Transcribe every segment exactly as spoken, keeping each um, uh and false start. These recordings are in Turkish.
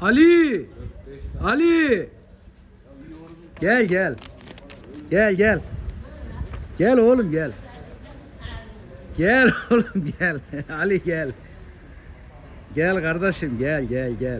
Ali! Ali! Gel gel. Gel gel. Gel oğlum gel. Gel oğlum gel. Ali gel. Gel kardeşim gel gel gel.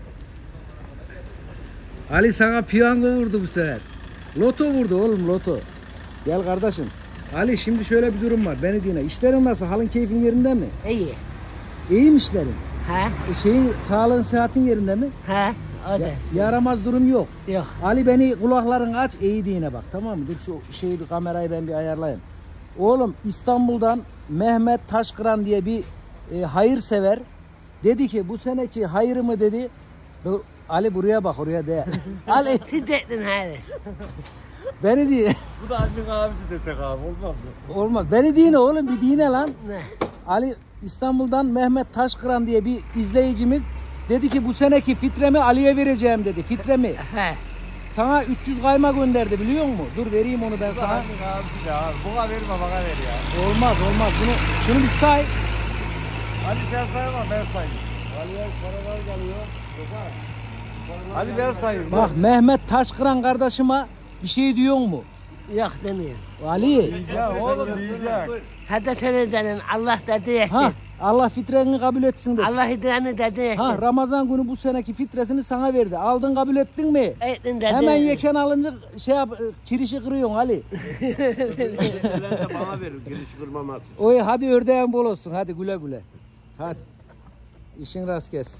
Ali sana piyango vurdu bu sefer. Loto vurdu oğlum loto. Gel kardeşim. Ali şimdi şöyle bir durum var. Beni dinle. İşlerin nasıl? Halın keyfin yerinde mi? İyi. İyi mi işlerin? He? E şeyin sağlığın sıhhatin yerinde mi? He? O da. Ya, yaramaz durum yok. Yok. Ali beni kulakların aç iyi dine bak tamam mı? Dur şu şeyi bir kamerayı ben bir ayarlayayım. Oğlum İstanbul'dan Mehmet Taşkıran diye bir e, hayırsever dedi ki bu seneki hayırımı dedi. Bu, Ali buraya bak oraya de. Ali Siz de ettin hadi. beni diye. Bu da annenin abisi desek abi olmaz mı? Olmaz. Beni dine oğlum bir dine lan. Ne? Ali İstanbul'dan Mehmet Taşkıran diye bir izleyicimiz dedi ki bu seneki fitremi Ali'ye vereceğim dedi. Fitremi. He. Sana üç yüz kayma gönderdi biliyor musun? Dur vereyim onu ben Bu da sana. annenin abisi de abi. Buna verme bana ver ya. Olmaz olmaz. Bunu şunu bir say. Ali sen sayma ben sayayım. Ali'ye paralar geliyor. Ali ben sayayım. Bak Mehmet Taşkıran kardeşime bir şey diyor mu? Yok demiyor. Ali. Ya oğlum diyecek. Hadi senin Allah dedi. Ha Allah fitreni kabul etsin dedi. Allah hidreni dedi. Ha Ramazan günü bu seneki fitresini sana verdi. Aldın kabul ettin mi? Ettin dedi. Hemen yeken alınca şey yap, kirişi kırıyorsun Ali. de bana verir giriş kırmaması. Oy hadi ördeğin bol olsun. Hadi güle güle. Hadi. İşin rast gelsin.